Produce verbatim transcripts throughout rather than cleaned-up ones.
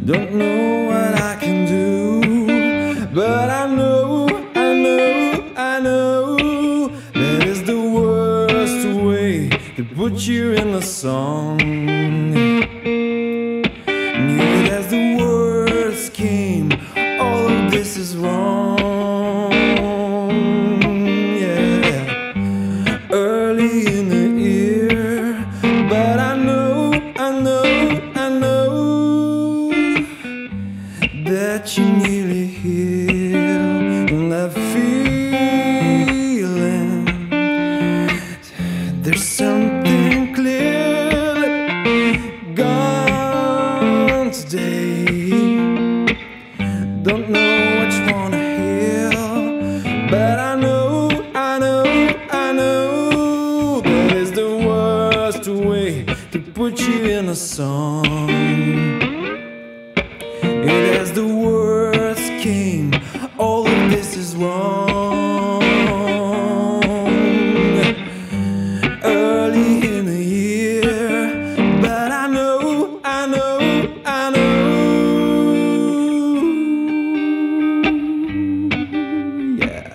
Don't know what I can do, but I know, I know, I know that is the worst way to put you in a song. And as the words came, all of this is wrong. Yeah, early in the year, but I know, I know, I know that you nearly heal, and that feeling, there's something clearly gone today. Don't know which one to heal, but I know, I know, I know that is the worst way to put you in a song. And as the words came, all of this is wrong. Early in the year, but I know, I know, I know. Yeah.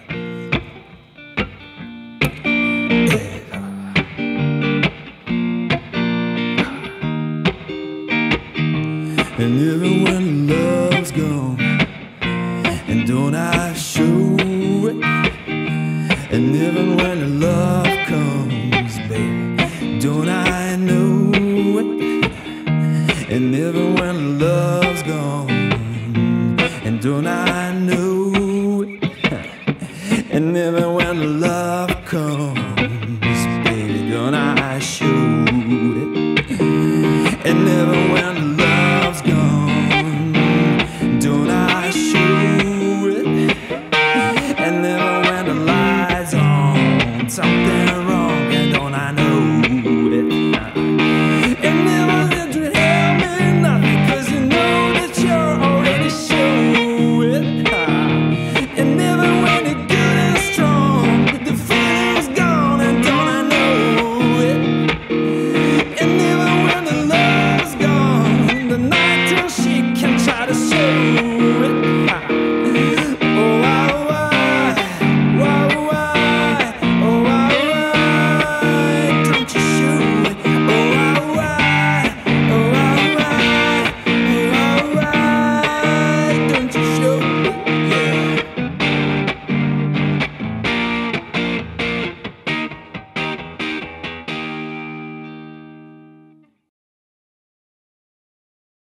And even when love's gone, and don't I show it? And even when the love comes, baby, don't I know it? And even when love's gone, and don't I know it? And even when love comes, baby, don't I show it? And even